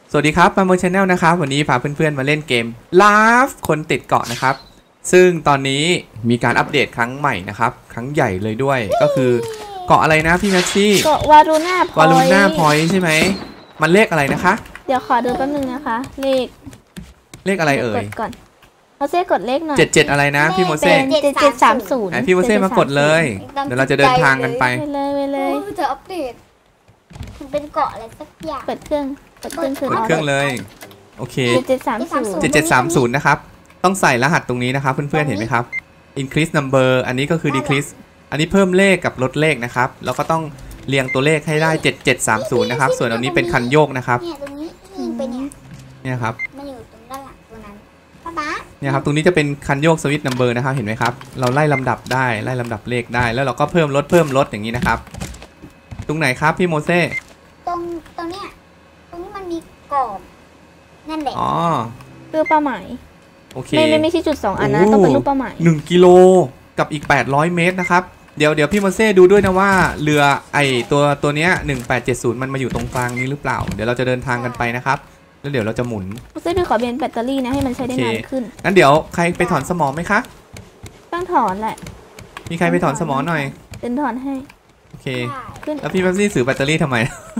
สวัสดีครับมาโมชแนลนะครับวันนี้พาเพื่อนๆมาเล่นเกมลาฟคนติดเกาะนะครับซึ่งตอนนี้มีการอัปเดตครั้งใหม่นะครับครั้งใหญ่เลยด้วยก็คือเกาะอะไรนะพี่แม็กซี่เกาะวารูน่าพอยต์วาลูน่าพอยต์ใช่ไหมมันเลขอะไรนะคะเดี๋ยวขอดูแป๊บนึงนะคะเลขอะไรเอ่ยกดก่อนโมเซ่กดเลขหน่อย 77อะไรนะพี่โมเซ่เป็น7730 พี่โมเซ่มากดเลยเดี๋ยวเราจะเดินทางกันไปเลยจะอัปเดตมันเป็นเกาะอะไรสักอย่างเปิดเครื่องเลยโอเค 7730 นะครับต้องใส่รหัสตรงนี้นะครับเพื่อนๆเห็นไหมครับ increase number อันนี้ก็คือ decrease อันนี้เพิ่มเลขกับลดเลขนะครับแล้วก็ต้องเรียงตัวเลขให้ได้7730นะครับส่วนอันนี้เป็นคันโยกนะครับเนี่ยตรงนี้ยิงไปเนี่ยครับมันอยู่ตรงด้านหลังตัวนั้นป๊าเนี่ยครับตรงนี้จะเป็นคันโยกสวิตช์นัมเบอร์นะครับเห็นไหมครับเราไล่ลำดับได้ไล่ลำดับเลขได้แล้วเราก็เพิ่มลดอย่างนี้นะครับตรงไหนครับพี่โมเซ่ตรงเนี้ยตรงนี้มันมีกรอบนั่นแหละอ๋อรูปเป้าหมายโอเคไม่ใช่จุด2อันนะต้องเป็นรูปเป้าหมาย 1 กิโลกับอีก800 เมตรนะครับเดี๋ยวพี่โมเซ่ดูด้วยนะว่าเรือไอตัวเนี้ย1870มันมาอยู่ตรงกลางนี้หรือเปล่าเดี๋ยวเราจะเดินทางกันไปนะครับแล้วเดี๋ยวเราจะหมุนโมเซ่ดูขอเปลี่ยนแบตเตอรี่นะให้มันใช้ได้นานขึ้นงั้นเดี๋ยวใครไปถอนสมอไหมคะต้องถอนแหละมีใครไปถอนสมอหน่อยเดินถอนให้โอเคแล้วพี่แป๊บซี่ซื้อแบตเตอรี่ทำไม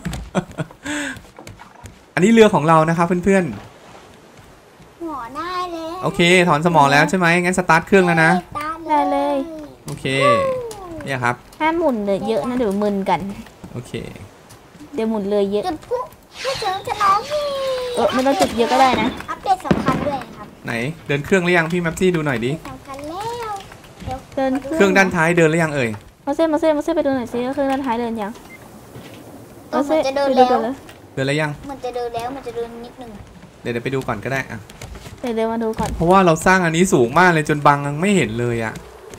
อันนี้เรือของเรานะครับเพื่อนๆหัวได้เลยโอเคถอนสมอแล้วใช่ไหมงั้นสตาร์ทเครื่องแล้วนะได้เลยโอเคเนี่ยครับห้ามหมุนเลยเยอะนะเดี๋ยวมึนกันโอเคเดี๋ยวหมุนเลยเยอะจุดผู้เจอจะน้องไม่ต้องจุดเยอะก็ได้นะอัปเดตสำคัญด้วยครับไหนเดินเครื่องหรือยังพี่แม็ปซี่ดูหน่อยดิสำคัญแล้วเดินเครื่องด้านท้ายเดินหรือยังเอ่ยโมเซ่ไปดูหน่อยซิว่าเครื่องด้านท้ายเดินยังโมเซ่จะเดินแล้วเดินแล้วยังมันจะเดินแล้วมันจะเดินนิดนึงเดี๋ยวไปดูก่อนก็ได้อะเดี๋ยวมาดูก่อนเพราะว่าเราสร้างอันนี้สูงมากเลยจนบังไม่เห็นเลยอะ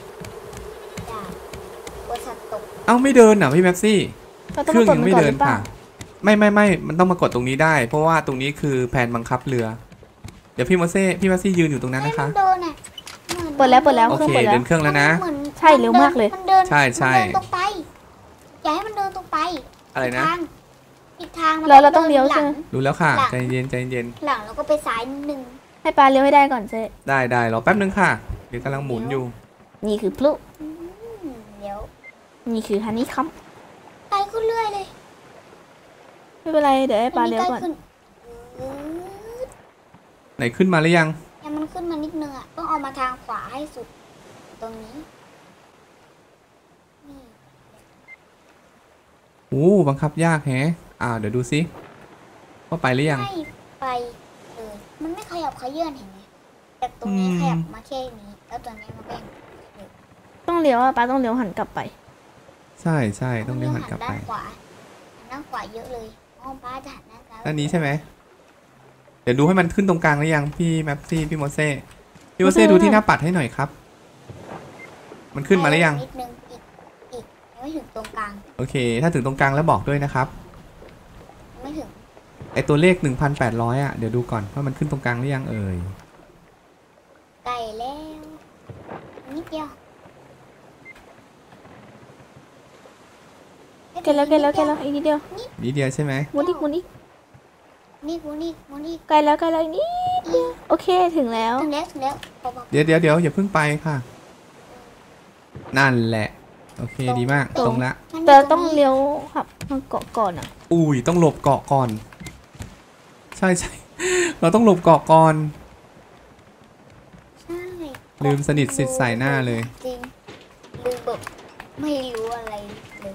เอ้าไม่เดินอ่ะพี่แม็ปซี่เครื่องยังไม่เดินค่ะไม่มันต้องมากดตรงนี้ได้เพราะว่าตรงนี้คือแผนบังคับเรือเดี๋ยวพี่แม็ปซี่ยืนอยู่ตรงนั้นนะคะเปิดแล้วโอเคเดินเครื่องแล้วนะใช่เร็วมากเลยใช่ตรงไปอย่าให้มันเดินตรงไปอะไรนะอีกทางเราต้องเลี้ยวใช่ไหมรู้แล้วค่ะใจเย็นหลังแล้วก็ไปซ้ายนิดนึงให้ปลาเลี้ยวให้ได้ก่อนเจ๊ได้รอแป๊บนึงค่ะเดี๋ยวกำลังหมุนอยู่นี่คือพลุเดี๋ยวนี่คือฮันนี่คัมไกลขึ้นเรื่อยเลยไม่เป็นไรเดี๋ยวให้ปลาเลี้ยวก่อนไหนขึ้นมาหรือยังมันขึ้นมานิดนึงอ่ะต้องเอามาทางขวาให้สุดตรงนี้โอ้บังคับยากแฮะเดี๋ยวดูซิว่าไปหรือยังไม่ไปเลยมันไม่ขยับขยื่นเห็นไหมแต่ตรงนี้ขยับมาแค่นี้แล้วตัวนี้มันก็ยังต้องเลี้ยวปลาต้องเลี้ยวหันกลับไปใช่ต้องเลี้ยวหันกลับไปด้านขวาเยอะเลยป้าจะหันหน้าซ้ายด้านนี้ใช่ไหมเดี๋ยวดูให้มันขึ้นตรงกลางหรือยังพี่แมปซี่พี่โมเซ่ดูที่หน้าปัดให้หน่อยครับมันขึ้นมาหรือยังนิดนึงอีกไม่ถึงตรงกลางโอเคถ้าถึงตรงกลางแล้วบอกด้วยนะครับไม่ถึงไอตัวเลข 1,800เดี๋ยวดูก่อนว่ามันขึ้นตรงกลางหรือยังเอ่ยไกลแล้วนิดเดียวแกแล้วอีกนิดเดียวใช่ไหมมุนอีกนี่ใกล้แล้วนี่โอเคถึงแล้วเดี๋ยวอย่าเพิ่งไปค่ะนั่นแหละโอเคดีมากตรงละแต่ต้องเลี้ยวครับมาเกาะก่อนอ่ะอุ้ยต้องหลบเกาะก่อนใช่เราต้องหลบเกาะก่อนลืมสนิทสิทธิ์ใส่หน้าเลยจริงลืมแบบไม่รู้อะไรเลย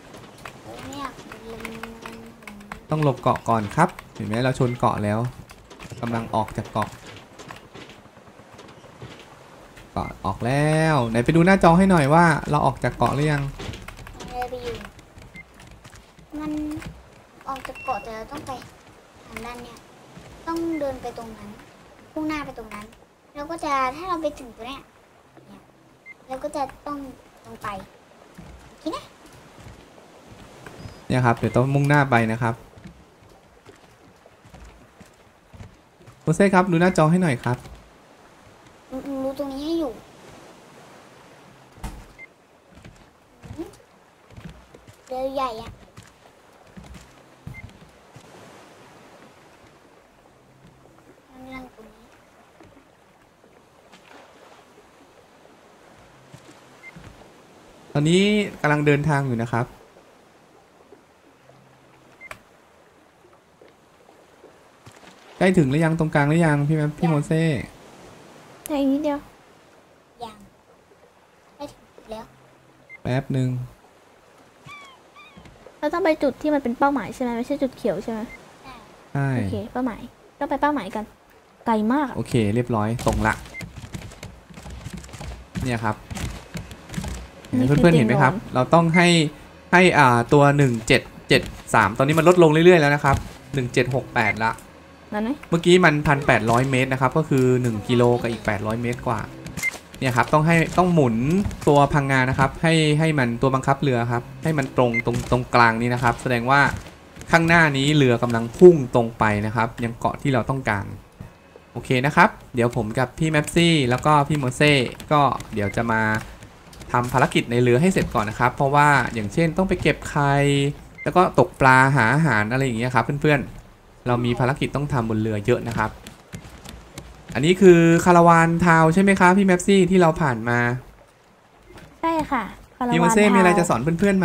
ต้องหลบเกาะก่อนครับเห็นไหมเราชนเกาะแล้วกำลังออกจากเกาะออกแล้วไหนไปดูหน้าจอให้หน่อยว่าเราออกจากเกาะหรือยังมันออกจากเกาะแต่เราต้องไปทางด้านเนี้ยต้องเดินไปตรงนั้นพุ่งหน้าไปตรงนั้นแล้วก็จะถ้าเราไปถึงตัวเนี้ยเราก็จะต้องลงไปคิดนะเนี่ยครับเดี๋ยวต้องมุ่งหน้าไปนะครับโมเซ่ครับดูหน้าจอให้หน่อยครับรู้ตรงนี้ให้อยู่เรือใหญ่อะตอนนี้กำลังเดินทางอยู่นะครับใกล้ถึงหรือยังตรงกลางหรือยังพี่โมเซ่แต่อีกนิดเดียวยังได้ถึงแล้วแป๊บหนึ่งเราต้องไปจุดที่มันเป็นเป้าหมายใช่ไหมไม่ใช่จุดเขียวใช่ไหมใช่โอเคเป้าหมายต้องไปเป้าหมายกันไกลมากอะโอเคเรียบร้อยตรงละเนี่ยครับเพื่อนๆเห็นไหมครับเราต้องให้ตัว1773ตอนนี้มันลดลงเรื่อยๆแล้วนะครับ1768ละนั่นไหมเมื่อกี้มัน1,800 เมตรนะครับก็คือ1กิโลกับอีก800 เมตรกว่าเนี่ยครับต้องหมุนตัวพังงานะครับให้มันตัวบังคับเรือครับให้มันตรงกลางนี้นะครับแสดงว่าข้างหน้านี้เรือกำลังพุ่งตรงไปนะครับยังเกาะที่เราต้องการโอเคนะครับเดี๋ยวผมกับพี่แมปซี่แล้วก็พี่โมเซ่ก็เดี๋ยวจะมาทำภารกิจในเรือให้เสร็จก่อนนะครับเพราะว่าอย่างเช่นต้องไปเก็บไข่แล้วก็ตกปลาหาอาหารอะไรอย่างเงี้ยครับเพื่อนๆเรามีภารกิจต้องทำบนเรือเยอะนะครับอันนี้คือคาราวานทาวใช่ไหมครับพี่แมปซี่ที่เราผ่านมาใช่ค่ะคาราวานพี่โมเซ่มีอะไรจะสอนเพื่อนๆไหม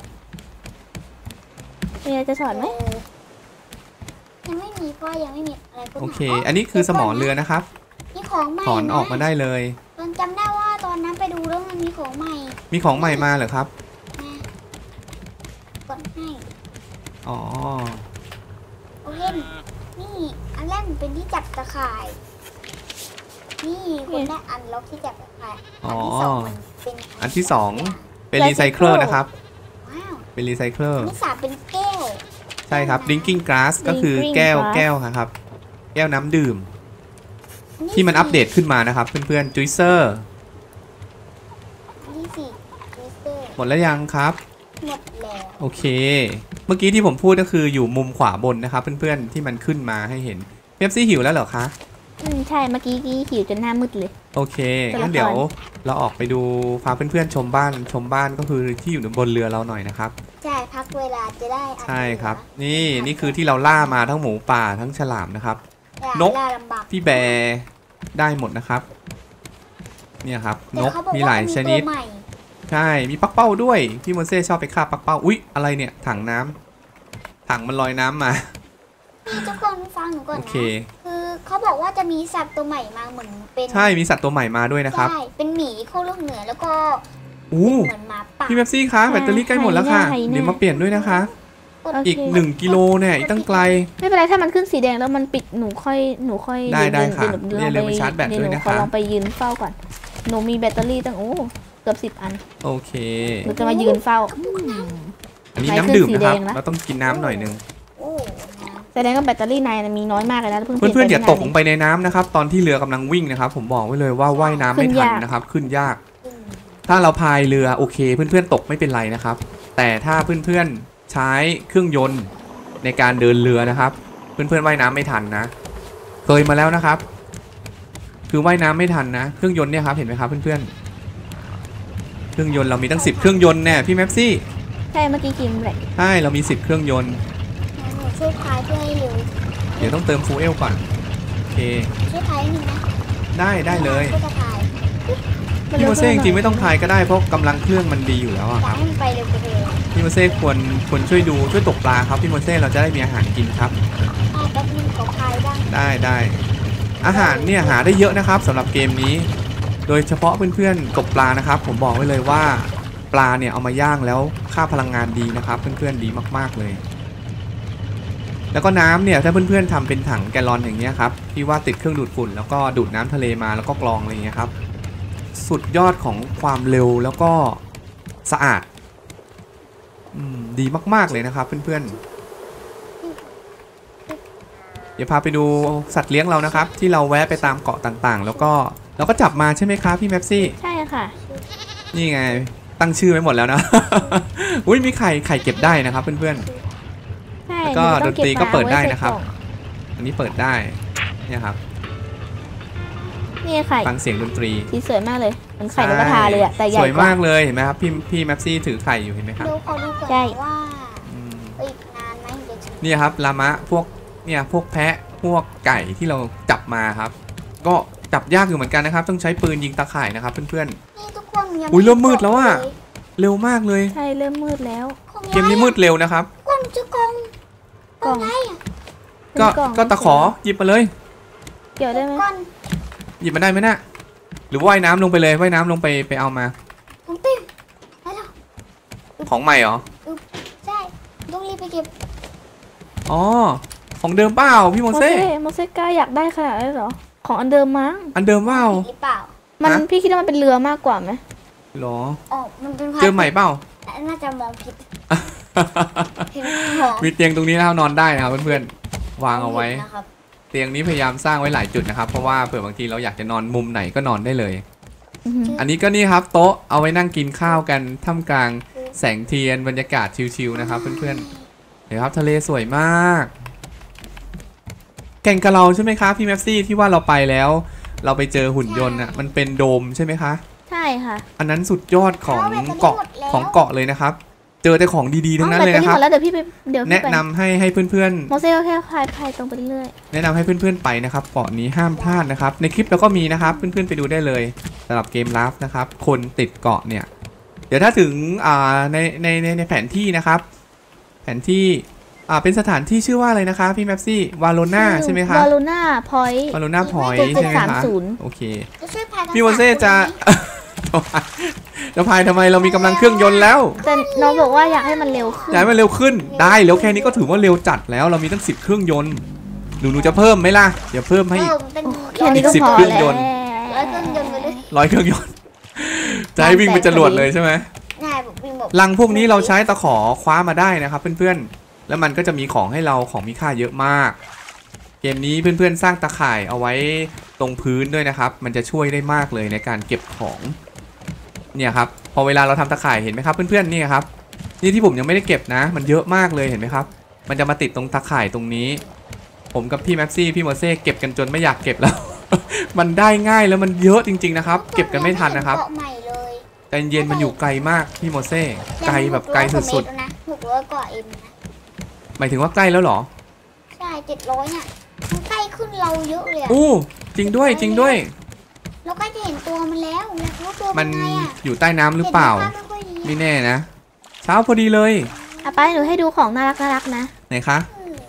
มีอะไรจะสอนไหมยังไม่มีเพราะยังไม่มีอะไรขึ้นมาโอเค อันนี้คือสมอเรือนะครับมีของใหม่ถอนออกมาได้เลยตอนจำได้ว่าตอนนั้นไปดูแล้วมันมีของใหม่มีของใหม่มาเหรอครับนะกดให้อ๋อโอเคนี่อันแรกมันเป็นที่จับตะข่าย นี่คนได้อันล็อกที่จับตะข่ายอ๋ออันที่สองมันเป็นอันที่ 2 เป็นรีไซเคิลนะครับว้าวเป็นรีไซเคิลอันที่สามเป็นแก้วใช่ครับ drinking glass ก็คือแก้วครับ แก้วน้ำดื่ม ที่มันอัปเดตขึ้นมานะครับเพื่อนๆ juicer อันที่สี่มิสเตอร์หมดแล้วยังครับหมดแล้วโอเค เมื่อกี้ที่ผมพูดก็คืออยู่มุมขวาบนนะครับเพื่อนๆ ที่มันขึ้นมาให้เห็นเป๊ปซี่หิวแล้วเหรอคะใช่เมื่อกี้หิวจนหน้ามืดเลยโอเคงั้นเดี๋ยวเราออกไปดูพาเพื่อนๆชมบ้านก็คือที่อยู่บนเรือเราหน่อยนะครับใช่พักเวลาจะได้อันใช่ครับ นี่คือที่เราล่ามาทั้งหมูป่าทั้งฉลามนะครับ นกล่าลำบากพี่แบร์ได้หมดนะครับ เนี่ยครับนแต่กเขาบอกมีว่าหลายชนิดตัวใหม่ใช่มีปักเป้าด้วยพี่โมเซ่ชอบไปฆ่าปักเป้าอุ๊ยอะไรเนี่ยถังน้ำถังมันลอยน้ำมาพี่ทุกคนฟังหนูก่อนโอนะเคคือเขาบอกว่าจะมีสัตว์ตัวใหม่มาเหมือนเป็นใช่มีสัตว์ตัวใหม่มาด้วยนะครับใช่เป็นหมีขั้วโลกเหนือแล้วก็อู้เหมือนหมาป่าพี่เป๊ปซี่คะแบตเตอรี่ใกล้หมดแล้วค่ะเดี๋ยวมาเปลี่ยนด้วยนะคะโอเคอีก1กิโลเนี่ยอีกตั้งไกลไม่เป็นไรถ้ามันขึ้นสีแดงแล้วมันปิดหนูค่อยได้ค่ะเดี๋ยวอย่าลืมไปชาร์จแบตด้วยนะคะขอลองไปยืนเฝ้าก่อนหนูมีแบตเตอรี่ตั้งเกือบ10 อันโอเคหนูจะมายืนเฝ้าอันนี้ไหนน้ำดื่มขึ้นสีนะครับแดงนะเราต้องกินน้ำหน่อยนึงโอ้น้แสดงว่าแบตเตอรี่ในมีน้อยมากเลยนะเพิ่งเพื่อนๆอย่าตกลลงไปในน้ำนะครับตอนที่เรือกำลังวิ่งนะครับผมบอกไว้เลยว่าว่ายน้ำไม่ทันนะครับขึ้นยากำขึ้นถ้าเราพายเรือโอเคเพื่อนๆตกไม่เป็นไรนะครับ แต่ถ้าเพื่อนๆใช้เครื่องยนต์ในการเดินเรือนะครับ เพื่อนๆว่ายน้ำไม่ทันนะเคยมาแล้วนะครับ คือว่ายน้ำไม่ทันนะเครื่องยนต์เนี่ยครับเห็นไหมครับเพื่อนๆเครื่องยนต์เรามีตั้ง10เครื่องยนต์แน่พี่แม็ปซี่ใช่เมื่อกี้กินแหละใช่เรามี10เครื่องยนต์หนูช่วยพายเพื่อให้เร็วเดี๋ยวต้องเติมฟูเอลก่อนโอเคช่วยพายนิดนึงนะได้เลยก็จะพายพี่โมเซ่จริงๆไม่ต้องพายก็ได้เพราะกำลังเครื่องมันดีอยู่แล้วอะอยาคกรับให้มันไปเร็วกว่าเดิมพี่โมเซ่ควรช่วยตกปลาครับพี่โมเซ่เราจะได้มีอาหารกินครับแป๊บนึงขอพายบ้างได้อาหารเนี่ยหาได้เยอะนะครับสำหรับเกมนี้ โดยเฉพาะเพื่อนๆตกปลานะครับ ผมบอกไว้เลยว่าปลาเนี่ยเอามาย่างแล้วค่าพลังงานดีนะครับ เพื่อนๆดีมากๆเลย แล้วก็น้ำเนี่ยถ้าเพื่อนๆทำเป็นถังแกลลอนอย่างเงี้ยครับที่ว่าติดเครื่องดูดฝุ่นแล้วก็ดูดน้ำทะเลมาแล้วก็กรองอะไรอย่างเงี้ยครับสุดยอดของความเร็วแล้วก็สะอาดดีมากๆเลยนะครับเพื่อนๆเดี๋ยวพาไปดูสัตว์เลี้ยงเรานะครับ ที่เราแวะไปตามเกาะต่างๆ แล้วก็เราก็จับมาใช่ไหมครับพี่แม็ปซี่ใช่ค่ะนี่ไงตั้งชื่อไว้หมดแล้วนะ อุ้ยมีไข่เก็บได้นะครับเพื่อนใช่แล้วก็หนูต้องดนตรีก็เปิดได้นะครับไว้ใส่กล่องๆอันนี้เปิดได้เนี่ยครับนี่ไข่ฟังเสียงดนตรีสีสวยมากเลยเหมือนไข่นกกระทาเลยอะแต่ใหญ่สวยกว่ามากเลยเห็นไหมครับพี่แม็ปซี่ถือไข่อยู่เห็นไหมครับเดี๋ยวขอดูก่อนใช่ว่าอืมอีกนานไหมถึงจะถึงเนี่ยครับลามะพวกแพะพวกไก่ที่เราจับมาครับ ก็จับยากอยู่เหมือนกันนะครับ ต้องใช้ปืนยิงตาข่ายนะครับเพื่อนนี่ทุกคนยังอุ๊ยเริ่มมืดแล้วอะเเร็วมากเลยใช่เริ่มมืดแล้วของเกมนี้มืดเร็วนะครับกล่องจะกล่องกล่องอะไรอ่ะก็เป็นล่องก็ตะขอหยิบมาเลยเกี่ยวได้ไหมก่อนหยิบมาได้ไหมน่ะหรือว่ายน้ำลงไปเลยว่ายน้ำลงไปเอามาผมปิ้งไปแล้วของใหม่เหรอใช่ต้องรีบไปเก็บอ๋อของเดิมเปล่าพี่โมโมเซ่โมเสกล้าอยากได้ขนาดนั้นเหรอของอันเดิมมั้งอันเดิมเปล่าหรือเปล่ามันฮะพี่คิดว่ามันเป็นเรือมากกว่าไหมหรออ๋อมันเป็นเจอใหม่เปล่าน่าจะมองผิดเห็นของมีเตียงตรงนี้นะครับนอนได้นะครับเพื่อนๆวางเอาไว้นะครับเตียงนี้พยายามสร้างไว้หลายจุดนะครับเพราะว่าเผื่อบางทีเราอยากจะนอนมุมไหนก็นอนได้เลยอือหืออันนี้ก็นี่ครับโต๊ะเอาไว้นั่งกินข้าวกันท่ามกลางแสงเทียนบรรยากาศชิลๆนะครับเพื่อนๆเดี๋ยวครับทะเลสวยมาก แก่งกะเราใช่ไหมครับพี่แม็ปซี่ที่ว่าเราไปแล้ว เราไปเจอหุ่นยนต์อ่ะมันเป็นโดมใช่ไหมคะใช่ค่ะอันนั้นสุดยอดของเกาะเลยนะครับ เจอแต่ของดีๆทั้งนั้นเลยแบตนะตอครับหมดแล้วเดี๋ยวพี่ไปเดี๋ยวพี่แนะไปนำให้เพื่อนๆโมเสกก็แค่พายตรงไปเรื่อยแนะนำให้เพื่อนๆไปนะครับเกาะนี้ห้ามพลาดนะครับในคลิปเราก็มีนะครับเพื่อนๆไปดูได้เลยสำหรับเกมลับนะครับคนติดเกาะเนี่ยเดี๋ยวถ้าถึงในแผนที่นะครับแผนที่เป็นสถานที่ชื่อว่าอะไรนะคะพี่แมปซี่วาโลๆนาใช่ไหมคะวาลูน่าพอยต์วาโลนาพอยต์ 7730 ใช่ไหมคะโอเคจะช่วยพายกันพี่โมเซ่จะ จะพายทำไมเรามีกำลังเครื่องยนต์แล้วแต่น้องบอกว่าอยากให้มันเร็วขึ้นอยากให้มันเร็วขึ้นได้แล้วแค่นี้ก็ถือว่าเร็วจัดแล้วเรามีตั้ง10เครื่องยนต์หนูจะเพิ่มไหมล่ะเดี๋ยวเพิ่มให้อีกเป็นแค่นี้ก็อีก10 พอเครื่องแล้วยนต์ร้อยเครื่องยนต์ไปเลย 100เครื่องยนต์จะให้วิ่งเป็นจรวดเลยใช่ไหมนายบอกวิ่งบอกลังพวกนี้เราใช้ตะขอคว้ามาได้นะครับเพื่อนๆแล้วมันก็จะมีของให้เราของมีค่าเยอะมาก เกมนี้เพื่อนๆสร้างตะข่ายเอาไว้ตรงพื้นด้วยนะครับมันจะช่วยได้มากเลยในการเก็บของเนี่ยครับพอเวลาเราทำตะข่ายเห็นไหมครับเพื่อนๆนี่ครับนี่ที่ผมยังไม่ได้เก็บนะ มันเยอะมากเลยเห็นไหมครับมันจะมาติดตรงตะข่ายตรงนี้ ผมกับพี่แม็ปซี่พี่โมเซ่เก็บกันจนไม่อยากเก็บแล้ว มันได้ง่ายแล้วมันเยอะจริงๆนะครับเก็บกันไม่ทันนะครับเกาะใหม่เลยใจเย็นมันอยู่ไกลมากพี่โมเซ่ไกลแบบไกลสุดๆนะ600กว่าเอ็มนะๆหมายถึงว่าใกล้แล้วเหรอใช่700เนี่ยมันใกล้ขึ้นเราเยอะเลยอะอู้จริงด้วยจริงด้วยเราใกล้จะเห็นตัวมันแล้วอยากรู้ตัวมัมัน นไงอะอยู่ใต้น้ำหรือเปล่าห็นภพไม่ค่อยดีไม่แน่นะ เช้าพอดีเลยอ่ะไปหนูให้ดูของน่ารักนะไหนคะ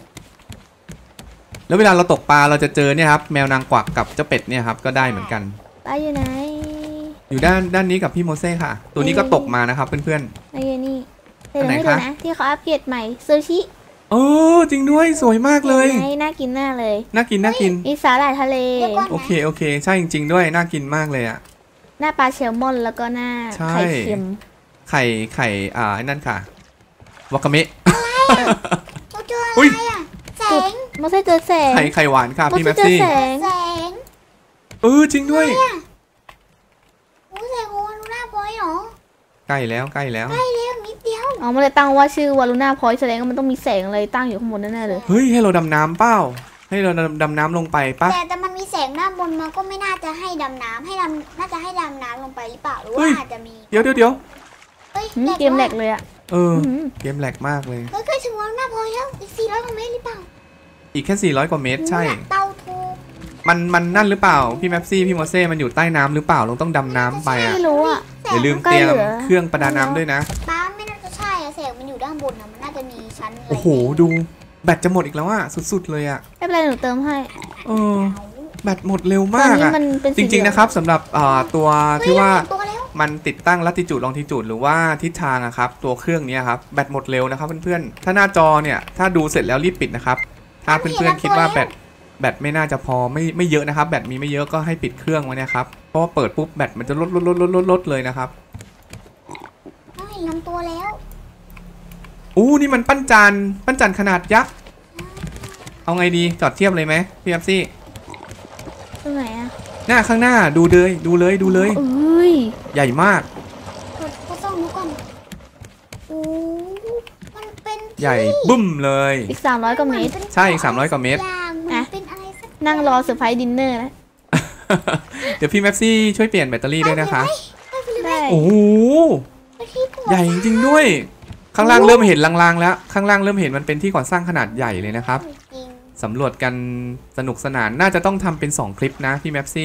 แล้วเวลาเราตกปลาเราจะเจอเนี่ยครับแมวนางกวักกับเจ้าเป็ดเนี่ยครับก็ได้เหมือนกันไปอยู่ไหนอยู่ด้านนี้กับพี่โมเซ่ค่ะ ตัวนี้ก็ตกมานะครับเพื่อนไปอยู่นี่เดี๋ยวอันไหนให้ดูคะนะที่เขาอัปเกรดใหม่ซูชิๆโอ้จริงด้วยสวยมากเลยห็นไหมน่ากินหน้าเลยน่ากินน่ากินมีสาหร่ายทะเลเดี๋ยวก่อนโอเคโอเค ใช่จริงๆด้วยน่ากินมากเลยอะหน้าปลาแซลมอนแล้วก็หน้าใช่ไข่เค็มไข่ไอ้นั่นค่ะวากาเมะเราเจออุ๊อะไรยอะแสงโมเสสเจอแสงไข่หวานค่ะโมพี่เสแม็สปเจอซี่แสงแสงจริงด้วยโอ้แสงของวันหน้าพอยเหรอใกล้แล้วใกล้แล้วใกล้เร็วนิดเดียวอ๋อมันเลยตั้งว่าชื่อวาลูน่าพอยต์แสดงว่ามันต้องมีแสงอะไรตั้งอยู่ข้างบนแน่ๆเลยเฮ้ยให้เราดำน้ำเปล่าให้เราดำน้ำลงไปปะแต่มันมีแสงหน้าบนมาก็ไม่น่าจะให้ดำน้ำน่าจะให้ดำน้ำลงไปหรือเปล่าหรือเฮ้ว่าย อาจจะมีเดี๋ยวเฮ้ยเกมแหลกเลยอ่ะเอออื้อหือเกมแหลกมากเลยเฮ้ยใกล้ถึงวันหน้าพอยแล้วอีก400กว่าเมตรหรือเปล่าอีกแค่400กว่าเมตรใช่เตาทูบมันนั่นหรือเปล่าพี่แม็ปซี่พี่โมเซ่มันอยู่ใต้น้ำหรือเปล่าเราต้องดำน้ำไปอ่ะไม่รู้อ่ะอย่าลืมใกล้เตรียมเหลือเครื่องประดาน้ำด้วยนะป้าไม่น่าจะใช่อะแสงมันอยู่ด้านบนอะมันน่าจะมีชั้นอะไรโอ้โหดูแบตจะหมดอีกแล้วอ่ะสุดๆเลยอ่ะไม่เป็นไรหนูเติมให้เออแบตหมดเร็วตอนมากนี้อ่ะมันเป็นจริงๆนะครับสำหรับตัวที่ว่าเฮ้ยเรเห็นตัวแล้วมันติดตั้งลัติจูดลองทิจูดหรือว่าทิศทางอะครับตัวเครื่องนี้ครับแบตหมดเร็วนะครับเพื่อนๆถ้าหน้าจอเนี่ยถ้าดูเสร็จแล้วรีบปิดนะครับถ้าเพื่อนๆคิดว่าแบตไม่น่าจะพอไม่เยอะนะครับแบตมีไม่เยอะก็ให้ปิดเครื่องไว้นะครับเพราะว่าเปิดปุ๊บแบตมันจะลดเลยนะครับเราเห็นลำตัวแล้วอู้นี่มันปั้นจันขนาดยักษ์เอาไงดีจอดเทียบเลยไหมพี่แอฟซี่ตรงไหนอ่ะหน้าข้างหน้าดูเลยเอ้ยใหญ่มากก็ต้องดูก่อนโอ้มันเป็นที่ใหญ่บึ้มเลยอีก300กว่าเมตรใช่อีก300กว่าเมตรอย่างมันอ่ะเป็นอะไรสักนั่งรอเซอร์ไพรส์ดินเนอร์นะเดี๋ยวพี่แม็ปซี่ช่วยเปลี่ยนแบตเตอรี่ด้วยนะคะได้โอ้โหไปที่ปวดใหญ่จริงๆด้วย ข้างล่างเริ่มเห็นลางๆแล้ว ข้างล่างเริ่มเห็นมันเป็นที่ก่อสร้างขนาดใหญ่เลยนะครับจริงสำรวจกันสนุกสนาน น่าจะต้องทำเป็น2คลิปนะพี่แม็ปซี่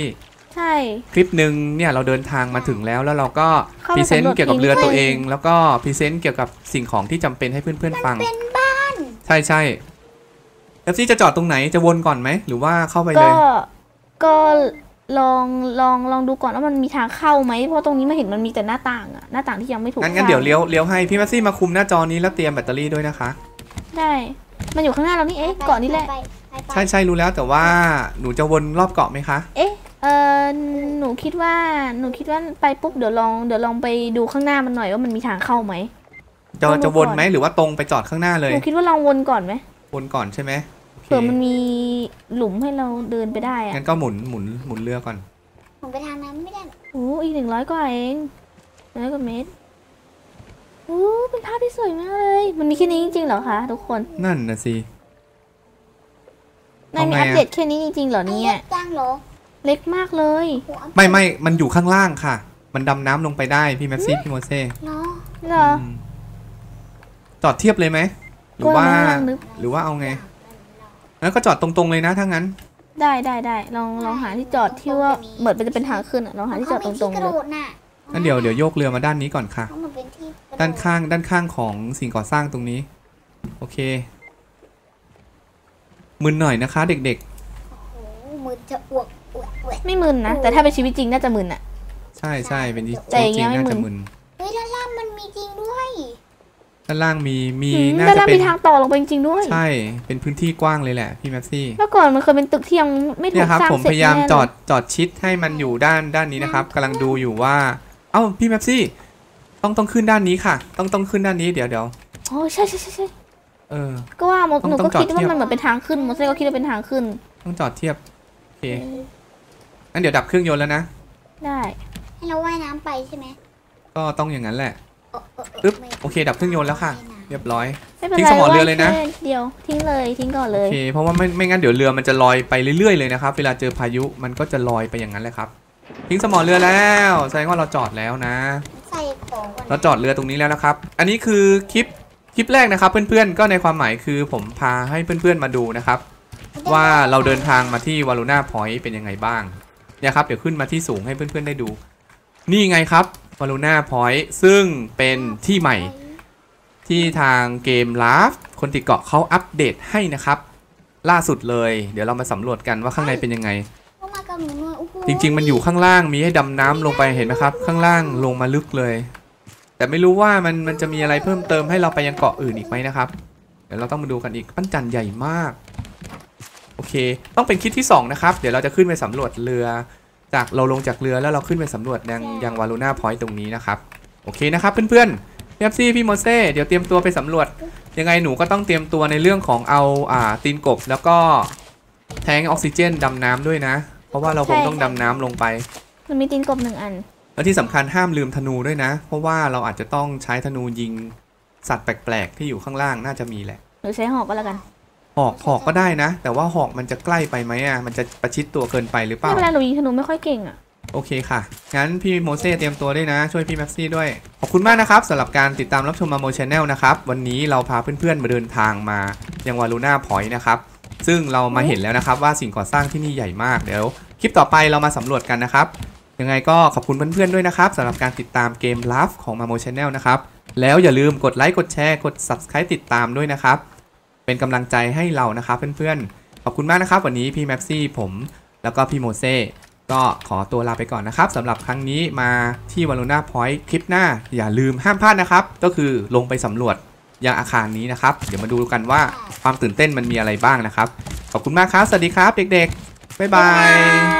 ใช่คลิปหนึ่งเนี่ยเราเดินทางมาถึงแล้วเราก็เข้าพไปรีเซนต์สำรวจเกี่ยวกับเรือทีมตัวเอง แล้วก็พรีเซนต์เกี่ยวกับสิ่งของที่จำเป็นให้เพื่อนๆฟังเป็นบ้านใช่เอฟซีจะจอดตรงไหนจะวนก่อนไหมหรือว่าเข้าไปเลก็ยก็ลองดูก่อนว่ามันมีทางเข้าไหมเพราะตรงนี้มาเห็นมันมีแต่หน้าต่างอะหน้าต่างที่ยังไม่ถูกงั้นเดี๋ยวเลี้ยวให้พี่แมสซี่มาคุมหน้าจอนี้แล้วเตรียมแบตเตอรี่ด้วยนะคะได้ มันอยู่ข้างหน้าเรานี่เอ๊ะเกาะนี่แหละใช่รู้แล้วแต่ว่าหนูจะวนรอบเกาะไหมคะเอ๊ะหนูคิดว่าไปปุ๊บเดี๋ยวลองไปดูข้างหน้ามันหน่อยว่ามันมีทางเข้าไหมจะวนไหมหรือว่าตรงไปจอดข้างหน้าเลหยนูคิดว่าลองวนก่อนไหมวนก่อนใช่ไหมโอเคเผื่อมันมีหลุมให้เราเดินไปได้อะงั้นก็หมุนเรือก่อนผมไปทางนั้นไม่ได้โอ้อีก100 กว่าเอง100 กว่าเมตรโอ้เป็นภาพที่สวยมากเลย มันมีแค่นี้จริงๆเหรอคะทุกคนนั่นนะสินายมีอัปเดตแค่นี้จริงๆเหรอนี่เนี่ยจ้างเหรอเล็กมากเลยโอ้โหไม่มันอยู่ข้างล่างค่ะ มันดำน้ำลงไปได้พี่แมสซี่พี่โมเซ่เนาะเหรออืมจอดเทียบเลยไหมหรือว่ากำลังนึกหรือว่าเอาไงงั้นก็จอดตรงๆเลยนะถ้างั้นได้ลองหาที่จอดที่ว่าเหมือนมันจะเป็นทางขึ้นอะลองหาที่จอดตรงๆเขามีที่กเลระยโดดน่ะงั้นเดี๋ยวโยกเรือมาด้านนี้ก่อนค่ะเขามันเป็นที่กระโด้านข้างของสิ่งก่อสร้างตรงนี้ โอเคมึนหน่อยนะคะ เด็กโอ้โหมือจะอวกอวกไม่มึนนะ แต่ถ้าเป็นชีวิตจริงน่าจะมึนอะๆ ใช่เป็นที่แต่อย่างจเงี้ริยงไม่น่าจะมึมึนนเฮ้ยด้านล่างมันมีจริงด้วยด้านล่างมีอืมน่าด้านจะล่างเป็นมีทางต่อลงไปจริงๆด้วยใช่เป็นพื้นที่กว้างเลยแหละพี่แมปซี่เมื่อก่อนมันเคยเป็นตึกที่ยังไม่ถูเนี่กยครับสร้างผมเสร็จพยายามแน่จเลอดชิดให้มันอยู่ด้านนี้นะครับกำลังดูอยู่ว่าเอ้าพี่แมปซี่ต้องขึ้นด้านนี้ค่ะ ต้องขึ้นด้านนี้เดี๋ยวโอ้ใช่เออก็ว่าหนูต้ก็องจอดคิดว่าเทียบมันเหมือนเป็นทางขึ้นโมเซ่ก็คิดว่าเป็นทางขึ้นต้องจอดเทียบโอเคงั้นเดี๋ยวดับเครื่องยนต์แล้วนะได้ให้เราว่ายน้ำไปใช่ไหมก็ต้องอย่างนั้นแหละอึ๊บโอเคดับเครื่องยนต์แล้วค่ะ เรียบร้อยไม่เป็นทิ้งไรสมอเรือเลยนะว่าแค่เดียวทิ้งก่อนเลโอย เคเพราะว่าไม่งั้นเดี๋ยวเรือมันจะลอยไปเรื่อยๆเลยนะครับเวลาเจอพายุมันก็จะลอยไปอย่างนั้นแหละครับทิ้งสมอเรือแล้วแสดงว่าเราจอดแล้วนะใส่ของก่อนเราจอดเรือตรงนี้แล้วนะครับ อันนี้คือคลิปแรกนะครับเพื่อนๆก็ในความหมายคือผมพาให้เพื่อนๆมาดูนะครับว่าเราเดินทางมาที่วาลูน่าพอยต์เป็นยังไงบ้างเนี่ยครับเดี๋ยวขึ้นมาที่สูงให้เพื่อนๆได้ดู นี่ไงครับวาลูน่าพอยต์ซึ่งเป็นที่ใหม่ที่ทางเกมลาฟคนติดเกาะเขาอัปเดตให้นะครับล่าสุดเลยเดี๋ยวเรามาสำรวจกันว่าข้างในเป็นยังไงเข้ามากับหนูหน่อยโอ้โหจริงๆมันอยู่ข้างล่างมีให้ดำน้ำลงไปเห็นไหมครับข้างล่างลงมาลึกเลย แต่ไม่รู้ว่ามันจะมีอะไรเพิ่มเติมให้เราไปยังเกาะอื่นอีกไหมนะครับเดี๋ยวเราต้องมาดูกันอีกปั้นจันใหญ่มากโอเคต้องเป็นคลิปที่2นะครับเดี๋ยวเราจะขึ้นไปสำรวจเรือจากเราลงจากเรือแล้วเราขึ้นไปสำรวจยังวาลูน่าพอยต์ตรงนี้นะครับโอเคนะครับเพื่อนๆพี่แอฟซี่พี่โมเซ่เดี๋ยวเตรียมตัวไปสำรวจยังไงหนูก็ต้องเตรียมตัวในเรื่องของเอาตีนกบแล้วก็แทงออกซิเจนดำน้ำด้วยนะเพราะว่าเราคงต้องดำน้ำลงไปมันมีตีนกบ1 อันและที่สำคัญห้ามลืมธนูด้วยนะ เพราะว่าเราอาจจะต้องใช้ธนูยิงสัตว์แปลกๆที่อยู่ข้างล่างน่าจะมีแหละหรือใช้หอกก็แล้วกันหอกก็ได้นะ แต่ว่าหอกมันจะใกล้ไปไหมอ่ะมันจะประชิดตัวเกินไปหรือเปไม่ล่าเป็นไรหนูยิงธนูไม่ค่อยเก่งอะโอเคค่ะงั้นพี่โมเซ่เตรียมตัวด้วยนะช่วยพี่แม็กซี่ด้วยขอบคุณมากนะครับสำหรับการติดตามรับชมมาโมชแนลนะครับวันนี้เราพาเพื่อนๆมาเดินทางมายังวาลูน่าพอยต์นะครับซึ่งเรามาเห็นแล้วนะครับว่าสิ่งก่อสร้างที่นี่ใหญ่มากเดี๋ยวคลิปต่อไปเรามาสำรวจกันนะครับยังไงก็ขอบคุณเพื่อนๆด้วยนะครับสำหรับการติดตามเกมลับของมาโมชแนลนะครับแล้วอย่าลืมกดไลค์กดแชร์กด Subscribe ติดตามด้วยนะครับเป็นกำลังใจให้เรานะครับเพื่อนๆขอบคุณมากนะครับวันนี้พี่แม็กซี่ผมแล้วก็พี่โมเซ่ก็ขอตัวลาไปก่อนนะครับสำหรับครั้งนี้มาที่วาลูน่าพอยต์คลิปหน้าอย่าลืมห้ามพลาดนะครับก็คือลงไปสำรวจยังอาคารนี้นะครับเดี๋ยวมาดูกันว่าความตื่นเต้นมันมีอะไรบ้างนะครับขอบคุณมากครับสวัสดีครับเด็กๆบ๊ายบาย